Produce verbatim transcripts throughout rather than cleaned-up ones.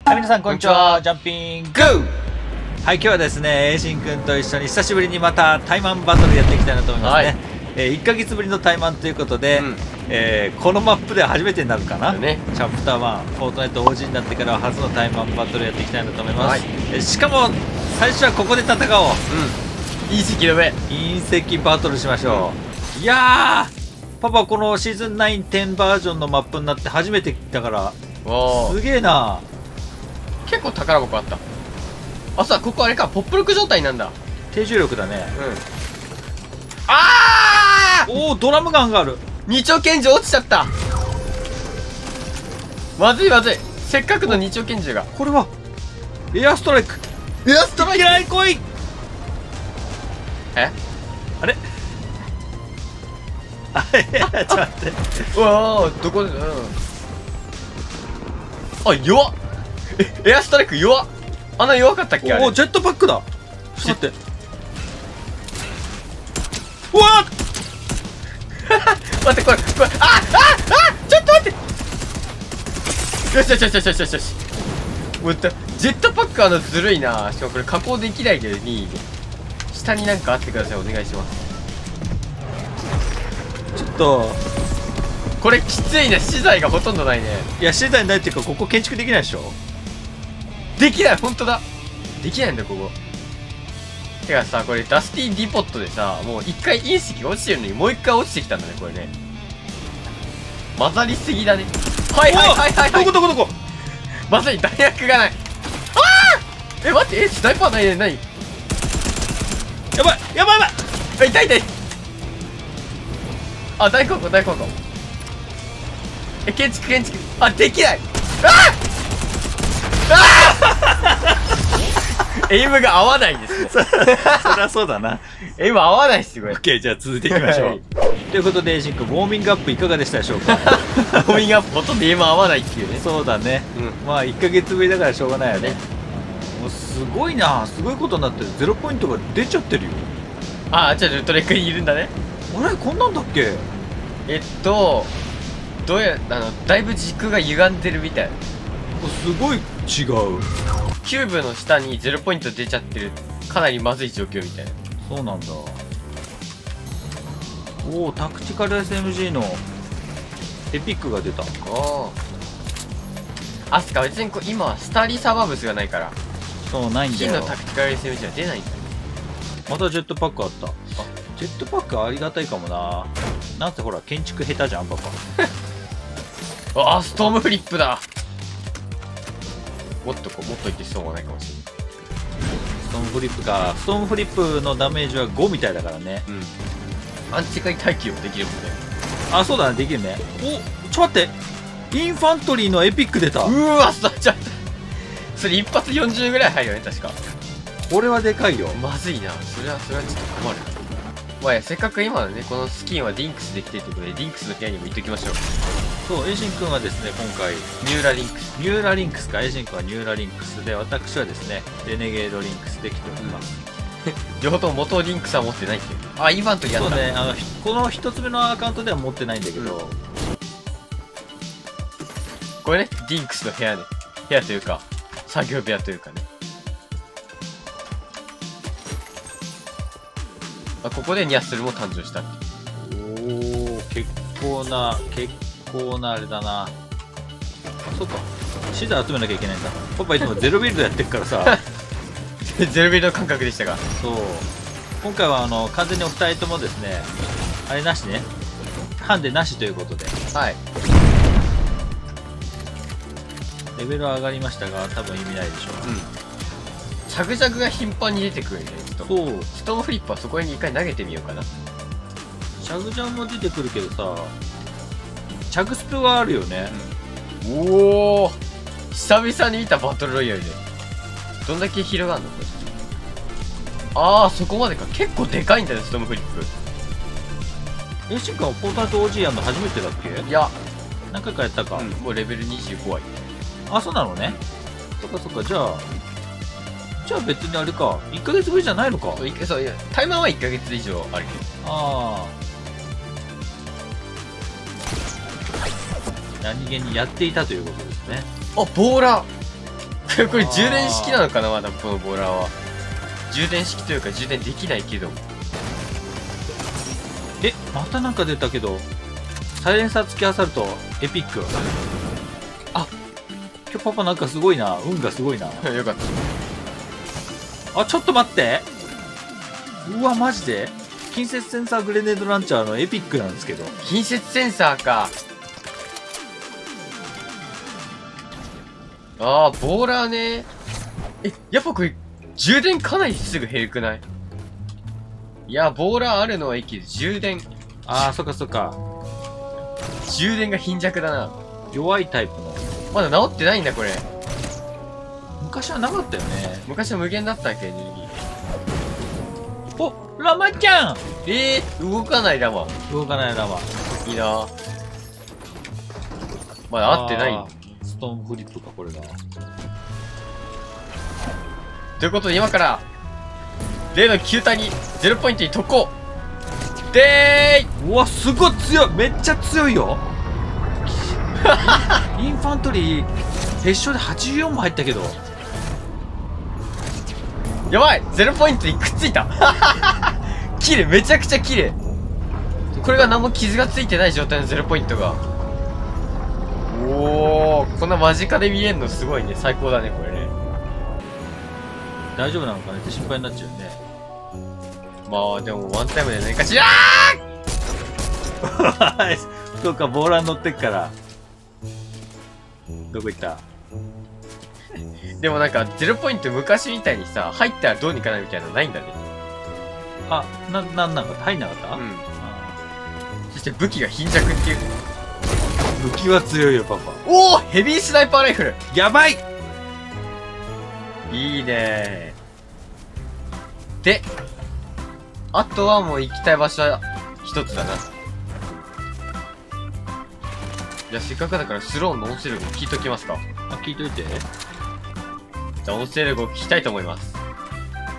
はい、皆さんこんにちは。ジャンピングー。はい、今日はですね、エイシンくんと一緒に久しぶりにまたタイマンバトルやっていきたいなと思いますね。はい、えー、いっかげつぶりのタイマンということで、うん、えー、このマップでは初めてになるかな、ね、チャプターワン、フォートナイト オージー になってからは初のタイマンバトルやっていきたいなと思います。はい、えー、しかも最初はここで戦おう。うん、 隕石の上隕石バトルしましょう。うん、いやー、パパこのシーズンナイン、テンバージョンのマップになって初めて来たからすげえな。 結構宝箱あった。あ、さ、ここあれか、ポップロック状態なんだ。 低重力だね。 うん。あー、 おお、ドラムガンがある。 二丁拳銃落ちちゃった。まずいまずい。せっかくの二丁拳銃が。 これはエアストライク。 エアストライク。 嫌い、来い。 え、 あれあれちょっと待って。 うわー、どこで、うん、あ、弱っ。え、エアストライク弱っ。あんな弱かったっけ。あれ、 おお、ジェットパックだ。ちょっと待って。うわっ待って、これこれ、あああ、ちょっと待って。よしよしよしよしよしよしよし。もうジェットパックあのずるいな。しかもこれ加工できないけどに下になんかあってください。お願いします。 ちょっとこれきついね。資材がほとんどないね。 いや、資材ないっていうか、ここ建築できないでしょ。 できない。ほんとだ、できないんだここ。てかさ、これダスティーディポットでさ、もう一回隕石が落ちてるのにもう一回落ちてきたんだね、これね。混ざりすぎだね。はいはいはいはいはい。 どこどこどこ。 まさに弾薬がない。ああ、え、待って、え、スナイパーないね。ない。 やばいやばいやばい。 あ、痛い痛い。あ、大根粉大根粉。え、建築建築。あ、できない。ああああエイムが合わないんですね。 そりゃそうだな。 エイム合わないっすよこれ。 オッケー、じゃあ続いていきましょう。はい、ということで、エイシンくん、ウォーミングアップいかがでしたでしょうか。 ウォーミングアップほとんどエイム合わないっていうね。 そうだね、うん、まあいっかげつぶりだからしょうがないよね。もうすごいな、すごいことになってる。ゼロポイントが出ちゃってるよ。 ああ、じゃあルトレックにいるんだね。 あれ、こんなんだっけ。 えっとどうや、あのだいぶ軸が歪んでるみたい。 すごい違う。 キューブの下にゼロポイント出ちゃってる。かなりまずい状況みたいな。 そうなんだ。おお、タクティカル エスエムジー のエピックが出た。ああ、あすか、別にこ今はスターリーサーバーブスがないから。 そう、ないんだよ。 金のタクティカル エスエムジー は出ないんだよ。 またジェットパックあった。あ、ジェットパックありがたいかもな。なんせほら建築下手じゃんパパ。 ああ、ストームフリップだ。もっとこうもっといってしょうがないかもしれない。 ストームフリップか。ストームフリップのダメージはごみたいだからね。うん。 アンチ界耐久もできるもんね。あ、 そうだね、できるね。お、ちょっと待って、インファントリーのエピック出た。 うーわ、そっちゃった。それ一発よんじゅうぐらい入るよね確か。 これはでかいよ。 まずいな。それはそれはちょっと困る。まあや、せっかく今のね、このスキンはリンクスできてるということで、リンクスの部屋にも行っておきましょう。 そう、エイシンくんはですね、今回ニューラリンクス。 ニューラリンクスか。エイシンくんはニューラリンクスで、私はですね、レネゲードリンクスできております。 両方とも元リンクスは持ってないっていう。あ、イヴァンとやった。 そうね、あのこの一つ目のアカウントでは持ってないんだけど、うん、 これね、リンクスの部屋ね。部屋というか、作業部屋というかね。あ、ここでニャッスルも誕生したっていう。 おお、結構な、結構なあれだな。あ、そっか。資材集めなきゃいけないんだ。パパいつもゼロビルドやってるからさ。 ゼロビルド感覚でしたが。 そう。今回はあの完全にお二人ともですね、あれなしね。ハンデなしということで。 はい。 レベルは上がりましたが、多分意味ないでしょう。うん。 チャグジャグが頻繁に出てくるね。 そう。 ストーンフリップはそこに一回投げてみようかな。 チャグジャグも出てくるけどさ、チャグスプがあるよね。 うん、おお、久々に見たバトルロイヤルで。どんだけ広がるのこれ。ああ、そこまでか。結構でかいんだよ、ストームフリップ。 エイシンくんはポータルと オージー やるの初めてだっけ。 いや、 何回かやったか。うん、 もうレベルにじゅうごはい。 あ、そうなのね。そっかそっか。じゃあじゃあ別にあれか、いっかげつぶりじゃないのか。 そう、そう、いや、タイマーはいっかげつ以上あるけど。 ああ、何気にやっていたということですね。 あ、ボーラー。 これ充電式なのかな、まだこのボーラーは。充電式というか充電できないけど。 え、またなんか出たけど、サイレンサー付きアサルトエピック。あ、今日パパなんかすごいな、運がすごいな。 よかった。 あ、ちょっと待って、うわマジで近接センサーグレネードランチャーのエピックなんですけど。 近接センサーか。ああ、ボーラーね。え、やっぱこれ充電かなりすぐ減るくない？いや、ボーラーあるのはいいけど、充電、 あー、そっかそっか。 充電が貧弱だな。 弱いタイプの。 まだ治ってないんだ、これ。 昔はなかったよね。 昔は無限だったっけ、エネルギー。 お、ラマちゃん。 えー、動かないラマ。 動かないラマ。 いいな。まだ合ってない。 あーストーンフリップか、これが。 ということで今から例の球体にゼロポイントに特攻でーい。 うわ、すごい強い。めっちゃ強いよ。インファントリー決勝ではちじゅうよんも入ったけど。 やばい、ゼロポイントにくっついた。綺麗、めちゃくちゃ綺麗。これが何も傷がついてない状態のゼロポイントが。おお、こんな間近で見えるのすごいね。最高だね、これね。 大丈夫なのかねって心配になっちゃうよね。 まあでもワンタイムで何かしらーそうか、ボーラー乗ってっから。どこ行った？ でもなんかゼロポイント昔みたいにさ、入ったらどうにかなるみたいなのないんだね。 あ、な、なんなんか入んなかった？ うん。 あそして武器が貧弱っていう。 武器は強いよ、パパ。 おお、ヘビースナイパーライフル。 やばい。 いいねー。で、あとはもう行きたい場所は一つだな。じゃあせっかくだからスローンの音声力を聞いときますか。 あ、聞いといて。 じゃあ音声力を聞きたいと思います。 ジョーンズ、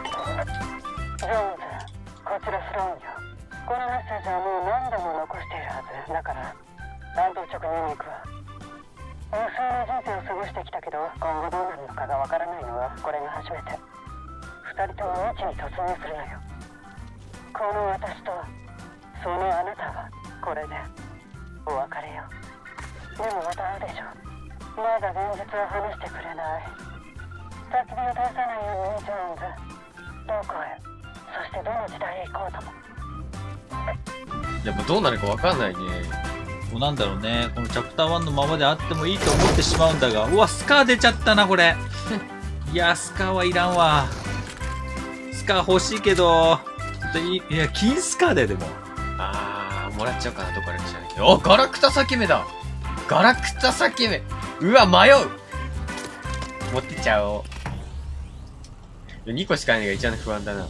こちらスローンよ。このメッセージはもう何度も残しているはずだから、弾道直入に行くわ。無数の人生を過ごしてきたけど、今後どうなるのかがわからないのはこれが初めて。二人とも未知に突入するのよ。この私とそのあなたはこれでお別れよ。でもまた会うでしょ。まだ現実を話してくれない。焚き火を絶やさないように、ジョーンズ。どこへ、そしてどの時代へ行こうとも。 やっぱどうなるかわかんないね。 もうなんだろうね、このチャプターワンのままであってもいいと思ってしまうんだが、うわ、スカー出ちゃったな、これ。いや、スカーはいらんわ。スカー欲しいけど、いいや、金スカーだよ、でも。 あー、もらっちゃおうかな、どこからか知らないけど。お、ガラクタ裂け目だ。ガラクタ裂け目。うわ、迷う。持ってっちゃおう。にこしかないのが一番不安だな。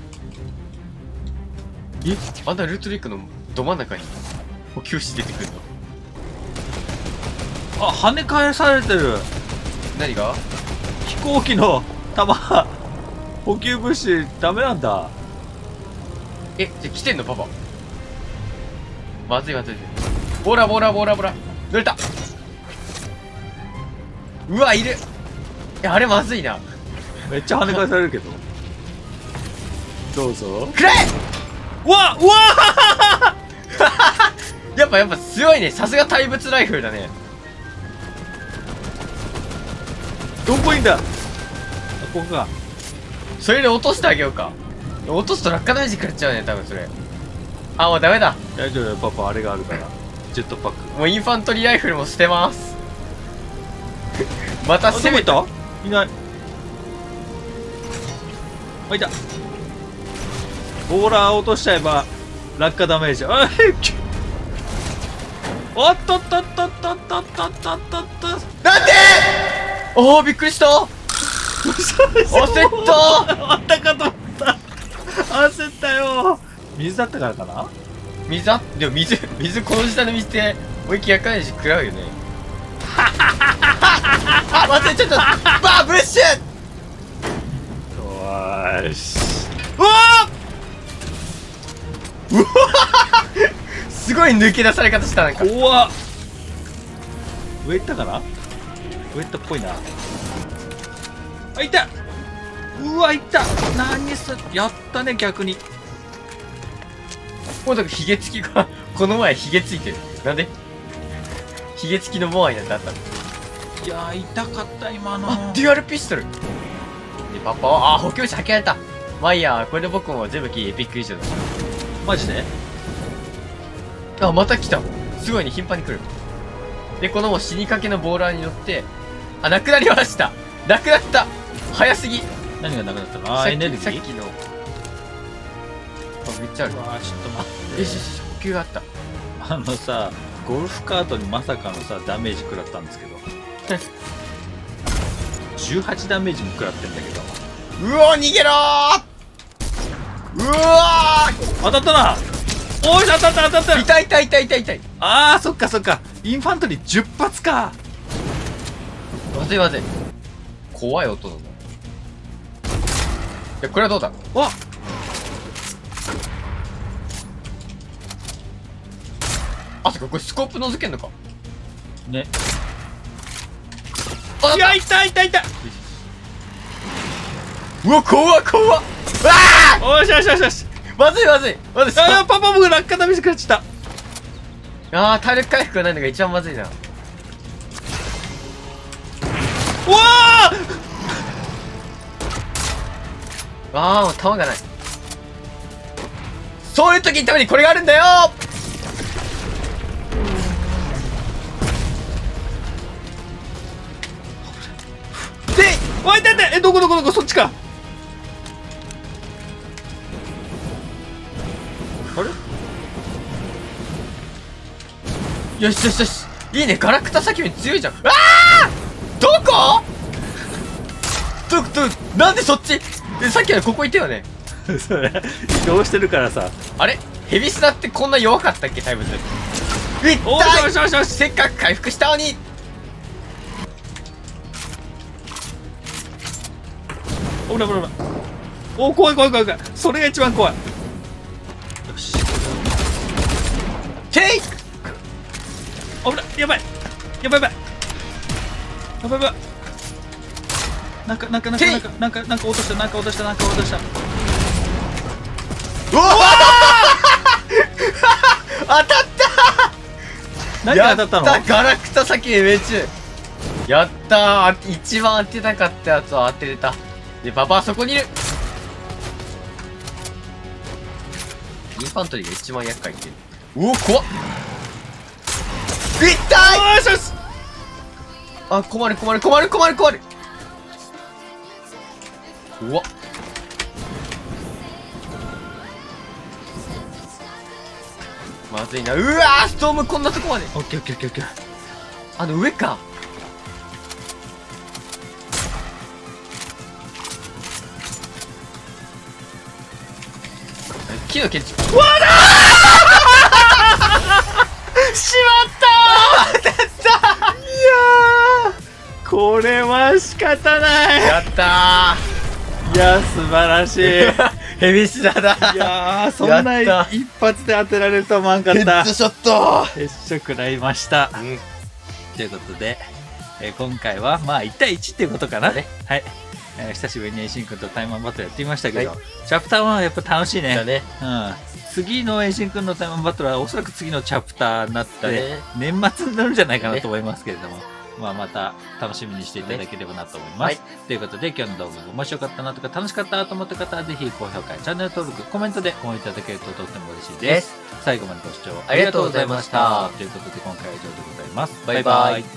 え、あんなルートリックのど真ん中に補給士出てくるの？ あ、跳ね返されてる。 何が？ 飛行機の弾、補給物資ダメなんだ。 え、じゃ来てんのパパ。まずいまずい。ボーラーボーラーボーラーボーラー。乗れた。うわ、いる。いや、あれまずいな。 めっちゃ跳ね返されるけど。どうぞ。 くれ。 うわうわやっぱやっぱ強いね。さすが怪物ライフルだね。 どこいんだ。あ、ここか。 それで落としてあげようか。落とすと落下ダメージ食らっちゃうね、多分それ。あ、もうダメだ。 大丈夫よ、パパ、あれがあるから。ジェットパック。 もうインファントリーライフルも捨てます。またあ、 攻めた。 どこいた？いない。あ、いた。ボーラー落としちゃえば落下ダメージ。あい、おっとっとっとっとっとっとっとっとっと。 なんで？おー、びっくりした。焦った。 あったかと思った。焦ったよ。水だったからかな。 水あ、でも水、水、この時代の水って思いっきり焼かないし食らうよね。あ、待って、ちょっとバーブッシュ。 よーし。 うわーうわすごい抜け出され方した。なんか怖っ。上行ったかな。上行ったっぽいな。 あ、いた。うわ、いた。何す、やったね、逆に。 もうだからヒゲ付きが、この前ヒゲついてる。なんでヒゲ付きのモアイなんてあったの？ いやー、痛かった、今の。 あ、デュアルピストル。で、パパは、あ、補強者開けられた。まあいいや、これで僕も全部キーエピック以上だ。 マジで？ あ、また来た。すごいね、頻繁に来る。で、このもう死にかけのボーラーに乗って、あ、なくなりました。なくなった。早すぎ。 何がなくなったの？あー、エネルギー？ さっきの。あ、めっちゃある。 うわー、ちょっと待って。 よしよし、補給があった。 あのさ、ゴルフカートにまさかのさ、ダメージ食らったんですけど。じゅうはちダメージも食らってんだけど。 うおー、逃げろー。うわー、 当たったな。おい、当たった当たった。 痛い痛い痛い痛い痛い。 あー、そっかそっか。インファントリーじゅっ発か。 まずいまずい。怖い音だな。いや、これはどうだ。 わっ、 あ、そっか、これスコープ覗けんのか。 ね。 あ、 いや、痛い痛い痛い。 うわ、怖っ怖っ。うわおしよしよしよし。 ー、まずいまずいまずい。 あー、パパ僕落下ダメージ食らっちゃっあー、体力回復がないのが一番まずいな。 た。うわー、 あー、もう弾がない。そういう時のためにこれがあるんだよで、わ、痛い痛い。え、どこどこどこ、そっちか。あれ？ よしよしよし。いいね、ガラクタ先より強いじゃん。あー、どこど、ど、なんでそっちえ、さっきはここいたよね。 それ移動してるからさ。 あれヘビスナってこんな弱かったっけ怪物。痛い。 おしよしよしよし。 せっかく回復したのに。 ほらほらほら。お、怖い怖い怖い怖い。それが一番怖い。よし。 てい。 危ない。やばい。やばいやばい。やばいやばい。なんかなんかなんかなんかなんかなんか落としたなんか落としたなんか落とした。 うわ当たった何が当たったの？ やったガラクタ先へ命中。やったー、一番当てたかったやつを当てれた。で、パパはそこにいる。インファントリーが一番厄介っていう。うお、怖っ。痛い。 よしよし。 あ、困る困る困る困る困る。うわっ。まずいな。うわー、ストームこんなとこまで。 オッケーオッケーオッケーオッケー。 あの上か。木のケチ。うわだーしまったー当たったー。 いやー、これは仕方ない。 やったいや、素晴らしい。 ーヘビシダだ。 いやー、そんなやった一発で当てられると思わんかった。 ヘッドショット。 ヘッショ食らいました。 うん。 ということで、えー今回はまあいち対いちっていうことかな。 ねはい。えー久しぶりにエイシン君とタイマンバトルやってみましたけど、 はいチャプターはやっぱ楽しいね。 だね。 うん。次のエイシン君のタイマンバトルはおそらく次のチャプターになって、 だね年末になるんじゃないかなと思いますけれども、まあまた楽しみにしていただければなと思います。 はいということで今日の動画が面白かったなとか楽しかったなと思った方はぜひ高評価、チャンネル登録、コメントで応援いただけるととっても嬉しいです。最後までご視聴ありがとうございましたということで今回は以上でございます。 バイバイ。